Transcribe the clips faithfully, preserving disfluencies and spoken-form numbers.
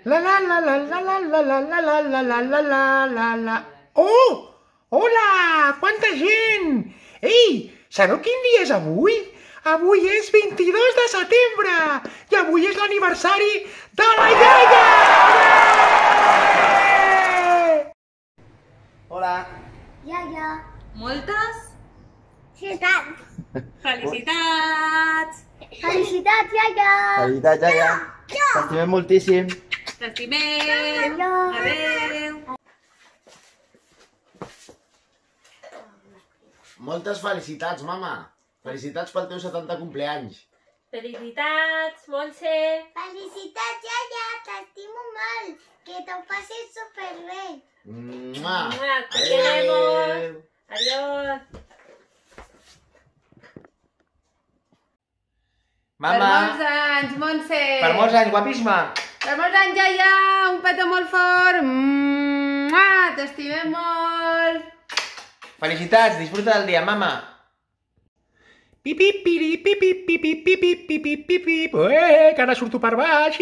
La la la la la la la la la la la la la la la la. Oh! Hola! Quanta gent! Ei, sabeu quin dia és avui? Avui és vint-i-dos de setembre i avui és l'aniversari de la iaia! Hola! Iaia! Moltes? Sí, tant! Felicitats! Felicitats, iaia! Felicitats, iaia! T'estimem moltíssim! T'estimem! Adéu! Moltes felicitats, mama! Felicitats pel teu setanta compleanys! Felicitats, Montse! Felicitats, iaia! T'estimo molt! Que t'ho passis superbé! Mua! Te queremos! Adiós! Mama! Per molts anys, Montse! Per molts anys, guapíssima! Per molts anys, iaia! Un petó molt fort! Mua! T'estimem molt! Felicitats! Disfruta del dia, mama! Pipi, piri, pipi, pipi, pipi, pipi, pipi, eh, que ara surto per baix.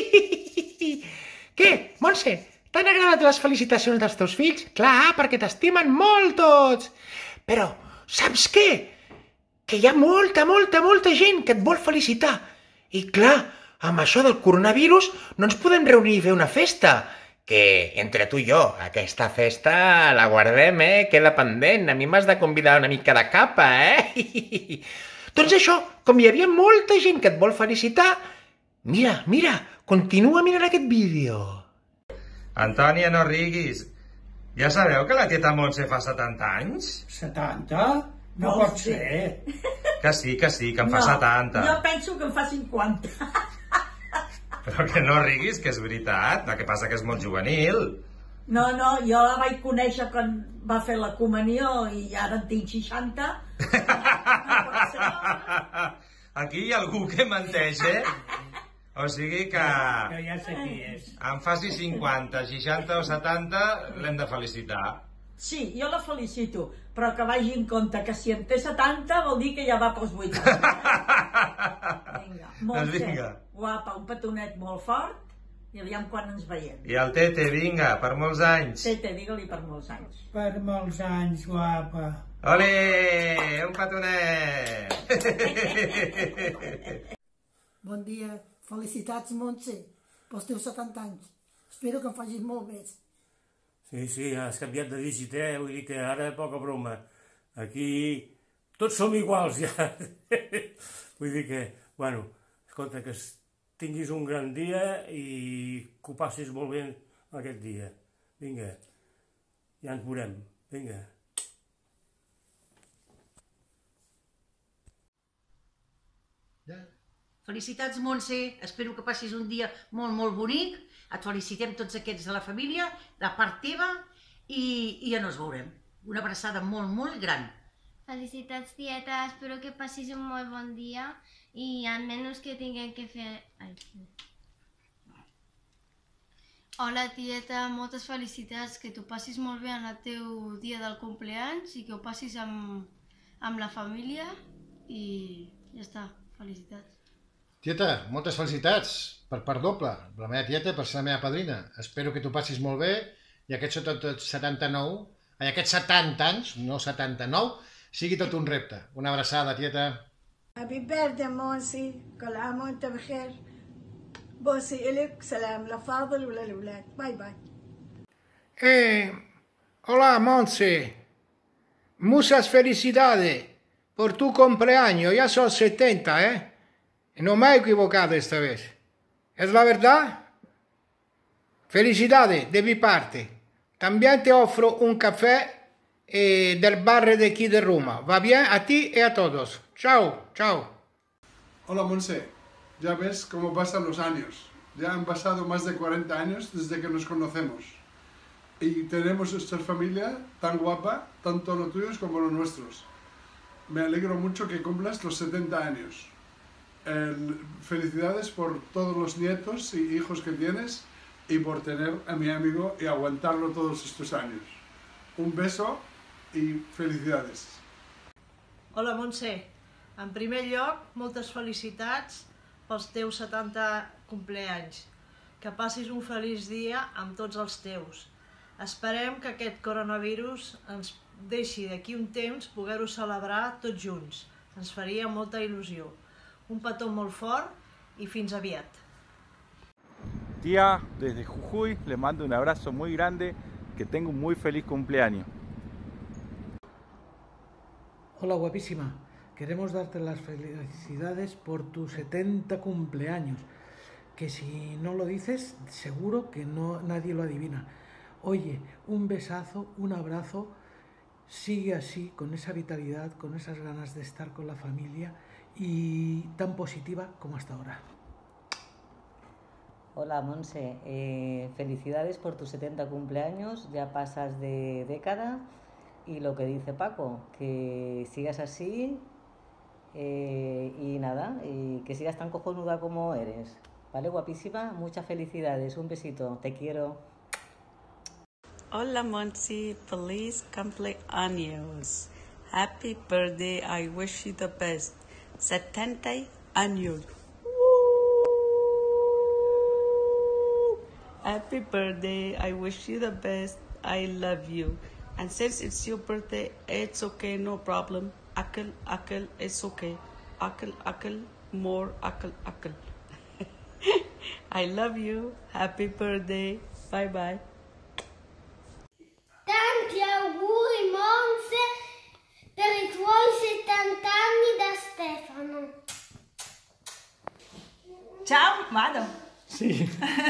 Què, Montse, t'han agradat les felicitacions dels teus fills? Clar, perquè t'estimen molt tots. Però, saps què? Que hi ha molta, molta, molta gent que et vol felicitar. I clar, amb això del coronavirus no ens podem reunir i fer una festa. Que entre tu i jo, aquesta festa la guardem, eh? Queda pendent. A mi m'has de convidar una mica de capa, eh? Doncs això, com hi havia molta gent que et vol felicitar, mira, mira, continua mirant aquest vídeo. Antònia, no riguis. Ja sabeu que la tieta Montse fa setanta anys? setanta? No pot ser. Que sí, que sí, que en fa setanta. Jo penso que en fa cinquanta. Però que no riguis, que és veritat. El que passa que és molt juvenil. No, no, jo la vaig conèixer quan va fer la comunió i ara en tinc seixanta. Aquí hi ha algú que menteix, eh? O sigui que... Que ja sé qui és. En faci cinquanta, seixanta o setanta, l'hem de felicitar. Sí, jo la felicito, però que vagi en compte que si en té setanta vol dir que ja va pels vuitanta. Vinga, Montse, vinga. Guapa, un petonet molt fort i aviam quan ens veiem. I el Tete, vinga, per molts anys. Tete, digue-li per molts anys. Per molts anys, guapa. Ole, un petonet! Bon dia, felicitats, Montse, pels teus setanta anys. Espero que en facis molt més. Sí, sí, has canviat de dígit, eh? Vull dir que ara poca broma. Aquí tots som iguals, ja. Vull dir que, bueno, escolta, que tinguis un gran dia i que ho passis molt bé aquest dia. Vinga, ja ens veurem. Vinga. Felicitats, Montse. Espero que passis un dia molt, molt bonic. Et felicitem tots aquests de la família, de part teva, i, i ja no ens veurem. Una abraçada molt, molt gran. Felicitats, tieta. Espero que passis un molt bon dia i almenys que tinguem que fer... Ai. Hola, tieta. Moltes felicitats. Que t'ho passis molt bé en el teu dia del compleanys i que ho passis amb, amb la família i ja està. Felicitats. Tieta, moltes felicitats, per part doble, la meva tieta per ser la meva padrina. Espero que t'ho passis molt bé i aquests setanta-nou, ai, aquests setanta anys, no setanta-nou, sigui tot un repte. Una abraçada, tieta. Happy birthday, Montse. كل عام وانت بخير. بوسي إلك سلام لفاضل وللولاد. باي باي. Eh, hola, Montse. Muchas felicidades por tu cumpleaños. Ya son setenta, ¿eh? No me he equivocado esta vez. ¿Es la verdad? Felicidades de mi parte. También te ofro un café eh, del bar de aquí de Roma. ¿Va bien? A ti y a todos. Chao, chao. Hola, Montse. Ya ves cómo pasan los años. Ya han pasado más de cuarenta años desde que nos conocemos. Y tenemos esta familia tan guapa, tanto los tuyos como los nuestros. Me alegro mucho que cumplas los setenta años. Eh, felicidades por todos los nietos y hijos que tienes y por tener a mi amigo y aguantarlo todos estos años. Un beso y felicidades. Hola, Montse. En primer lloc, moltes felicitats pels teus setanta compleanys. que passis un feliç dia amb tots els teus. Esperem que aquest coronavirus ens deixi d'aquí un temps poder-ho celebrar tots junts. Ens faria molta il·lusió. Un petó molt fort y fins aviat. Tía, desde Jujuy le mando un abrazo muy grande, que tenga un muy feliz cumpleaños. Hola guapísima, queremos darte las felicidades por tu setenta cumpleaños, que si no lo dices seguro que no, nadie lo adivina. Oye, un besazo, un abrazo, sigue así, con esa vitalidad, con esas ganas de estar con la familia y tan positiva como hasta ahora. Hola Monse, eh, felicidades por tus setenta cumpleaños, ya pasas de década y lo que dice Paco, que sigas así eh, y nada, y que sigas tan cojonuda como eres, ¿vale guapísima? Muchas felicidades, un besito, te quiero. Hola Monse, feliz cumpleaños. Happy birthday, I wish you the best. setenta años. Happy birthday, I wish you the best. I love you. And since it's your birthday, it's okay, no problem. Akil, akil, it's okay. Akil, akil, more akil, akil. I love you. Happy birthday. Bye bye. Tanti auguri Monse per i tuoi settanta anni da Stefano. Ciao, vado. Sì.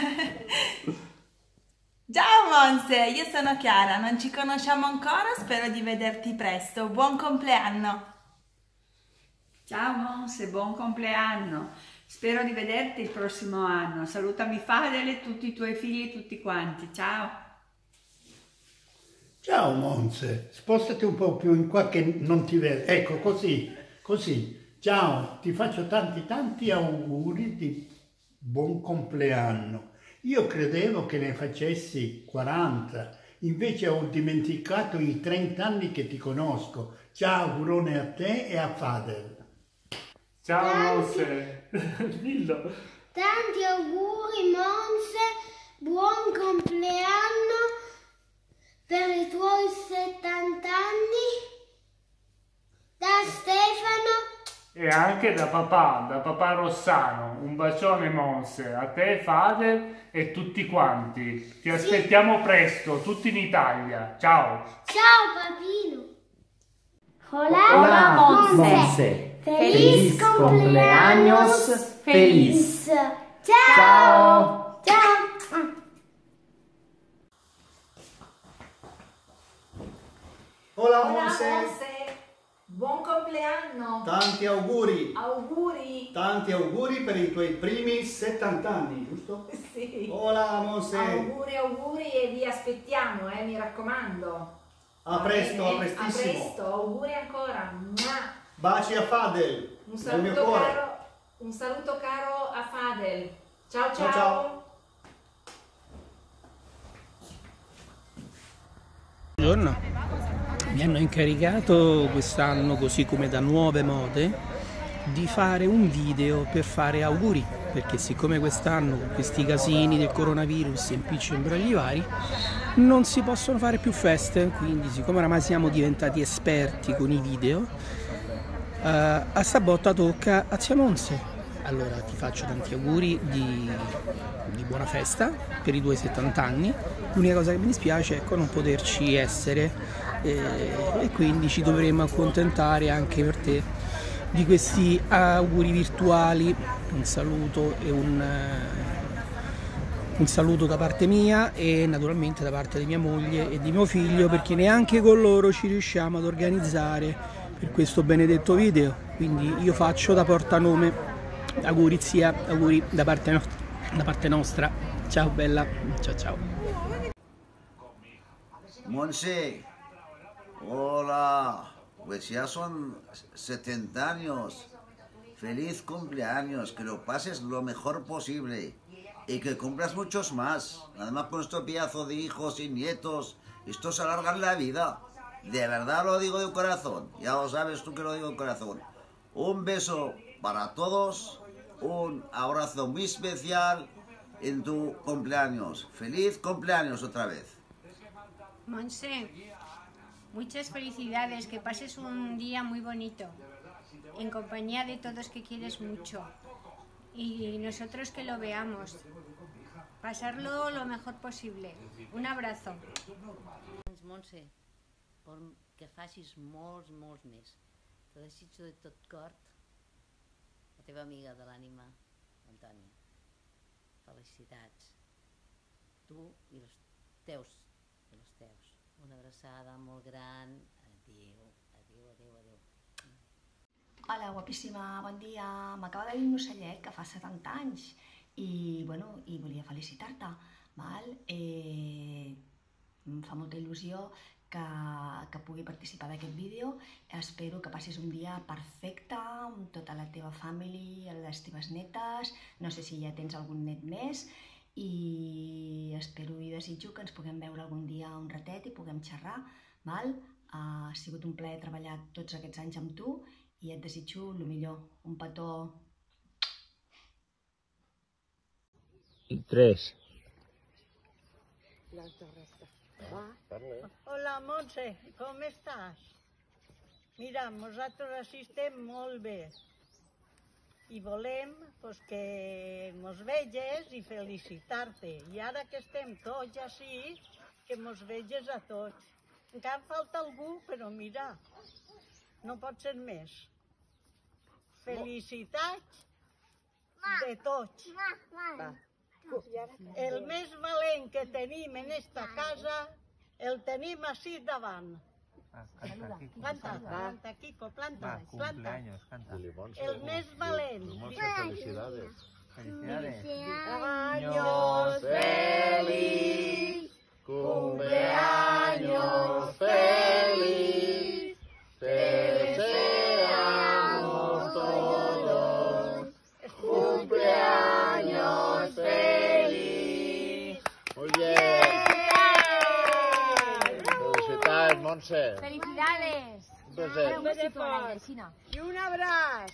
Ciao Monse, io sono Chiara, non ci conosciamo ancora, spero di vederti presto. Buon compleanno. Ciao Monse, buon compleanno. Spero di vederti il prossimo anno. Salutami Fadele, tutti i tuoi figli e tutti quanti. Ciao. Ciao Monse, spostati un po' più in qua che non ti vedo. Ecco, così, così. Ciao, ti faccio tanti tanti auguri di buon compleanno. Io credevo che ne facessi quaranta, invece ho dimenticato i trenta anni che ti conosco. Ciao, augurone a te e a Fadel. Ciao Tanti- Monse, dillo. Tanti auguri Monse, buon compleanno per i tuoi settanta anni da Stefano. E anche da papà, da papà Rossano. Un bacione Monse, a te Fadel e tutti quanti. Ti aspettiamo presto, tutti in Italia. Ciao. Ciao papino. Hola, Hola Monse. Monse. Feliz, Feliz cumpleaños feliz. Ciao. Ciao. Ciao. Hola Hola Monse. Monse, buon compleanno. Tanti auguri. Auguri. Tanti auguri per i tuoi primi settanta anni, giusto? Sì. Hola Monse. Auguri, auguri e vi aspettiamo, eh, mi raccomando. A presto, Bene? a prestissimo. A presto, auguri ancora. Mua. Baci a Fadel. Un nel mio saluto cuore. caro, un saluto caro a Fadel. Ciao ciao. Ciao, ciao. Buongiorno, mi hanno incaricato quest'anno, così come da Nuove Mode, di fare un video per fare auguri, perché siccome quest'anno con questi casini del coronavirus e impicci e imbrogli vari non si possono fare più feste, quindi siccome oramai siamo diventati esperti con i video, eh, a sta botta tocca a zia Monse. Allora ti faccio tanti auguri di, di buona festa per i tuoi settanta anni. L'unica cosa che mi dispiace è ecco, non poterci essere eh, e quindi ci dovremo accontentare anche per te di questi auguri virtuali. Un saluto e un, un saluto da parte mia e naturalmente da parte di mia moglie e di mio figlio, perché neanche con loro ci riusciamo ad organizzare per questo benedetto video, quindi io faccio da portanome. Auguri zia, auguri da parte, no da parte nostra. Ciao bella, ciao ciao. Monse, hola, pues ya son setenta años. Feliz cumpleaños, que lo pases lo mejor posible y que cumplas muchos más. Además con estos pedazos de hijos y nietos, estos alargan la vida. De verdad lo digo de corazón, ya lo sabes tú que lo digo de corazón. Un beso para todos, un abrazo muy especial en tu cumpleaños. ¡Feliz cumpleaños otra vez! Monse, muchas felicidades, que pases un día muy bonito, en compañía de todos que quieres mucho, y nosotros que lo veamos, pasarlo lo mejor posible. Un abrazo. Montse, que facis molts, molts més. Te desitjo de tot cor, la teva amiga de l'ànima, Antònia. Felicitats. Tu i els teus, i els teus. Una abraçada molt gran. Adéu, adéu, adéu, adéu. Hola, guapíssima, bon dia. M'acaba de dir un ocellet que fa setanta anys i, bueno, i volia felicitar-te, val? Eh, em fa molta il·lusió que, que pugui participar d'aquest vídeo. Espero que passis un dia perfecte amb tota la teva família, les teves netes, no sé si ja tens algun net més, i espero i desitjo que ens puguem veure algun dia un ratet i puguem xerrar, val? Ha sigut un plaer treballar tots aquests anys amb tu i et desitjo el millor. Un petó. Tres. Hola, Montse, com estàs? Mira, nosaltres així estem molt bé i volem pues, que mos veges i felicitar-te. I ara que estem tots així, que mos veges a tots. Encara falta algú, però mira, no pot ser més. Felicitats de tots. El més valent que tenim en esta casa el tenim així davant. Planta, planta, Kiko, planta, planta. El més valent. Felicidades. Cumpleaños feliz, cumpleaños feliz, te deseamos todos. Cumpleaños feliz. Muy bien. Felicidades, Montse. Felicidades. Un beset. Un besito a la vecina. Y un abrazo.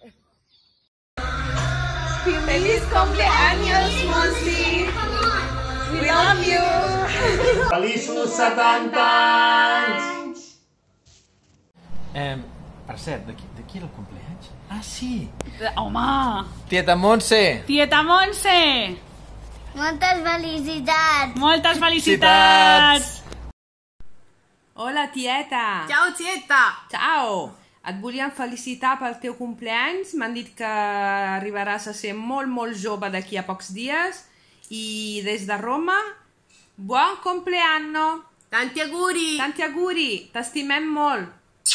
¡Feliz cumpleaños, Monsi! We love you! Feliços setanta anys! Eh, per cert, de qui, de qui era el cumpleaños? Ah, sí! Home! Tieta Montse! Tieta Montse! Moltes felicitats! Moltes felicitats! Hola, tieta! Ciao, tieta! Ciao! Et volíem felicitar pel teu cumpleaños. M'han dit que arribaràs a ser molt, molt jove d'aquí a pocs dies. I des de Roma, buon compleanno! Tanti auguri! Tanti auguri! T'estimem molt!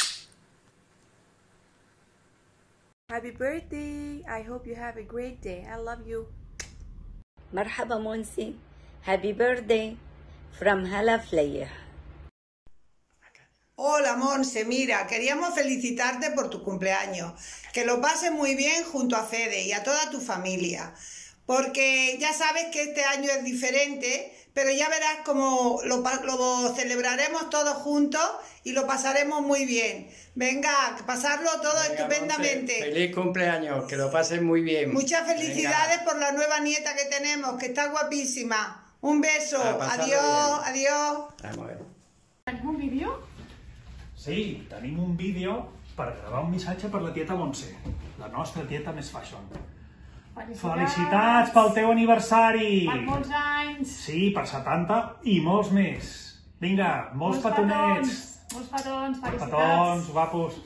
Happy birthday! I hope you have a great day. I love you. مرحبا Monsi. Happy birthday from Hala Flair. Hola Monse, mira, queríamos felicitarte por tu cumpleaños, que lo pases muy bien junto a Fede y a toda tu familia, porque ya sabes que este año es diferente, pero ya verás cómo lo, lo celebraremos todos juntos y lo pasaremos muy bien. Venga, pasarlo todo Venga, estupendamente. Monse, feliz cumpleaños, que lo pases muy bien. Muchas felicidades Venga. por la nueva nieta que tenemos, que está guapísima. Un beso, adiós, bien. adiós. Vamos a ver. ¿Tenim un vídeo? Sí, tenim un vídeo per gravar un missatge per la tieta Montse, la nostra tieta més fashion. Felicitats, Felicitats pel teu aniversari! Per molts anys! Sí, per setanta i molts més. Vinga, molts, molts petonets! Petons, molts petons, felicitats! Petons, guapos!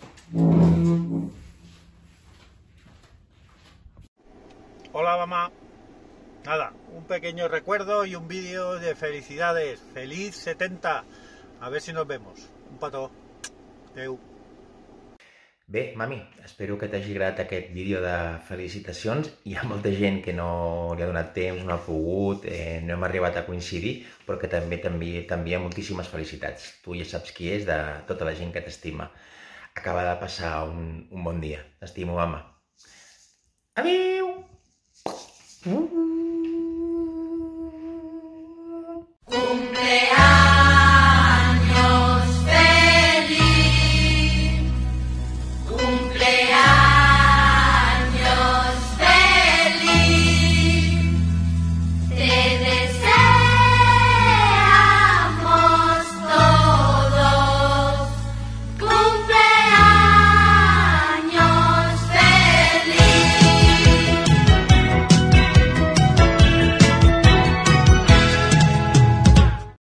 Hola mamá. Nada, un pequeño recuerdo y un vídeo de felicidades. Feliz setenta. A ver si nos vemos. Un petó. Adéu. Bé, mami, espero que t'hagi agradat aquest vídeo de felicitacions. Hi ha molta gent que no li ha donat temps, no ha pogut, eh, no hem arribat a coincidir, però que també t'envia moltíssimes felicitats. Tu ja saps qui és, de tota la gent que t'estima. Acaba de passar un, un bon dia. T'estimo, mama. Adéu! Uh!